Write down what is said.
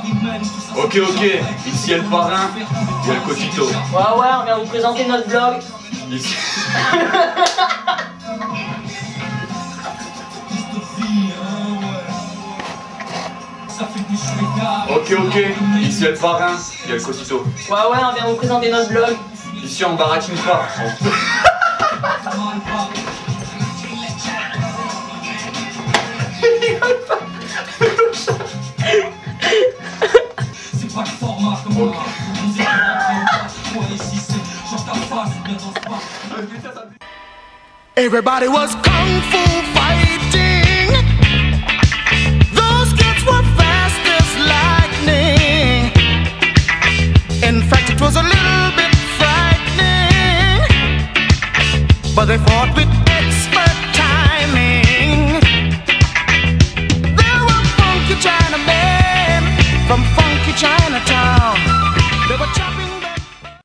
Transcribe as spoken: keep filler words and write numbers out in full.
Ok, ok, ici il y a le parrain, il y a le Cotito. Ouais, ouais, on vient vous présenter notre blog. Ici. Ok, ok, ici il y a le parrain, il y a le Cotito. Ouais, ouais, on vient vous présenter notre blog. Ici on baratine pas. Everybody was kung fu fighting. Those kids were fast as lightning. In fact, it was a little bit frightening, but they fought with expert timing. They were funky Chinamen from funky Chinatown. They were